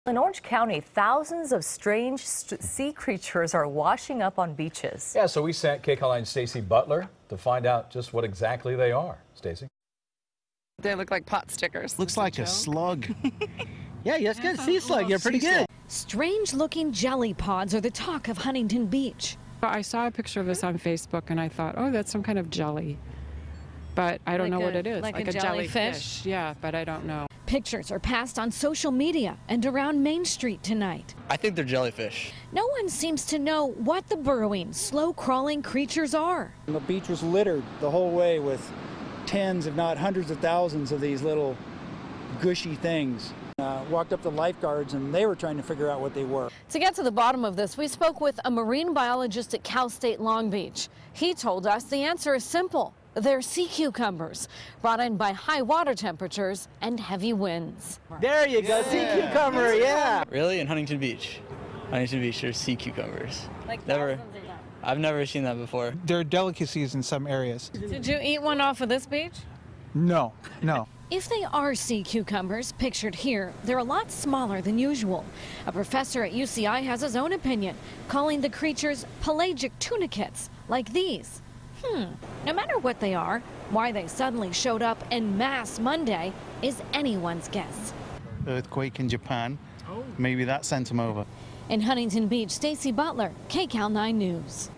In Orange County, thousands of strange sea creatures are washing up on beaches. Yeah, so we sent KCAL Stacey Butler to find out just what exactly they are. Stacey? They look like pot stickers. Looks like a slug. Yeah, you just got a sea slug. You're pretty good. Strange-looking jelly pods are the talk of Huntington Beach. I saw a picture of this on Facebook and I thought, oh, that's some kind of jelly. But I don't know what it is. Like a jellyfish? Yeah, but I don't know. Pictures are passed on social media and around Main Street tonight. I think they're jellyfish. No one seems to know what the burrowing, slow-crawling creatures are. The beach was littered the whole way with tens, if not hundreds of thousands of these little gushy things. Walked up to lifeguards and they were trying to figure out what they were. To get to the bottom of this, we spoke with a marine biologist at Cal State Long Beach. He told us the answer is simple. They're sea cucumbers, brought in by high water temperatures and heavy winds. There you go, sea cucumber, yeah. Really? In Huntington Beach? Huntington Beach, there's sea cucumbers. Like I've never seen that before. There are delicacies in some areas. Did you eat one off of this beach? No. If they are sea cucumbers, pictured here, they're a lot smaller than usual. A professor at UCI has his own opinion, calling the creatures pelagic tunicates, like these. No matter what they are, why they suddenly showed up en masse Monday is anyone's guess. Earthquake in Japan. Maybe that sent them over. In Huntington Beach, Stacey Butler, KCAL 9 News.